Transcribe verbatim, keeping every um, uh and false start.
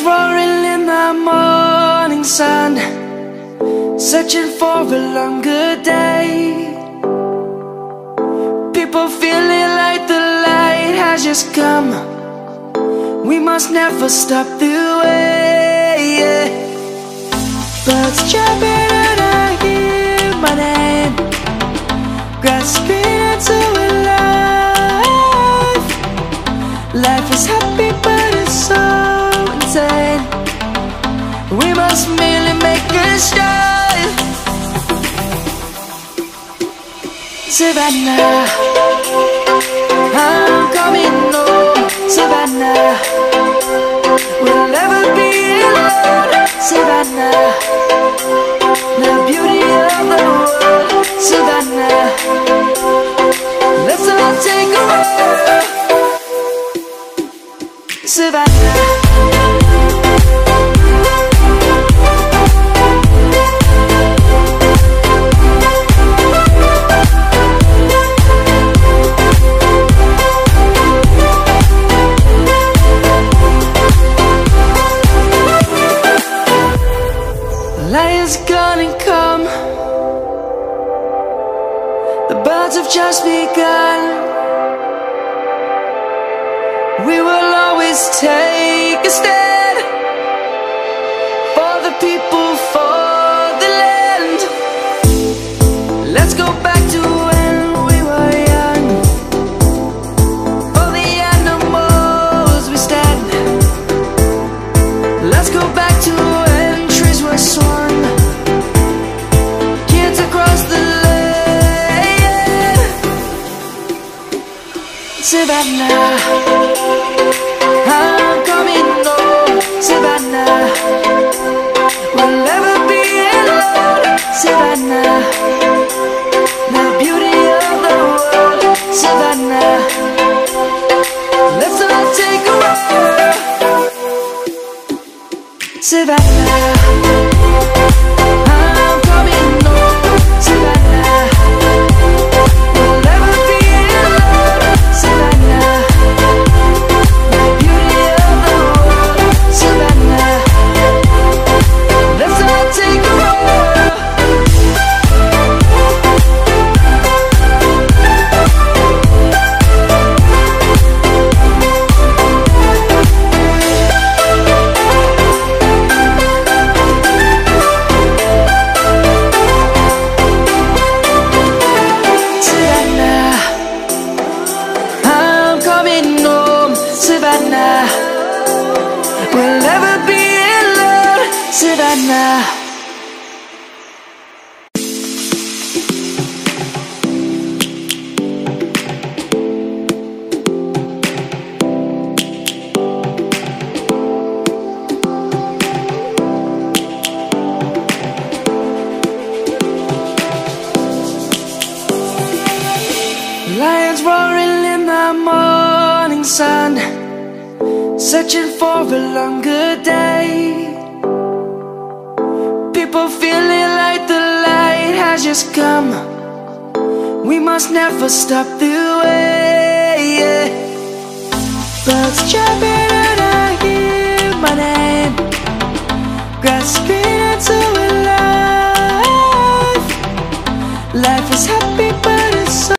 roaring in the morning sun, searching for a longer day. People feeling like the light has just come. We must never stop the way. Birds jumping and I hear my name, grasping into a life. Life is happy but it's so insane. We must merely make a start. Savannah, I'm coming home. Savannah, we'll never be alone. Savannah, the beauty of the world. Savannah, let's all take a walk. Savannah, lion's gonna come. The birds have just begun. We will always take a stand for the people, for the land. Let's go back to when we were young. For the animals we stand. Let's go back to when trees were swung, kids across the land. Savannah, I'm coming home. Savannah, we'll never be alone. Savannah, the beauty of the world. Savannah, let's all take a walk. Savannah, I'm coming home. Savannah, we'll never be alone. Savannah, the beauty of the world. Savannah, let's all take a walk. Savannah, I'm coming home. Savannah, we'll never be alone. Savannah. Lions roaring in the morning sun, searching for a longer day. People feeling like the light has just come. We must never stop the way. Birds jumping and I hear my name, grasping into a life. Life is happy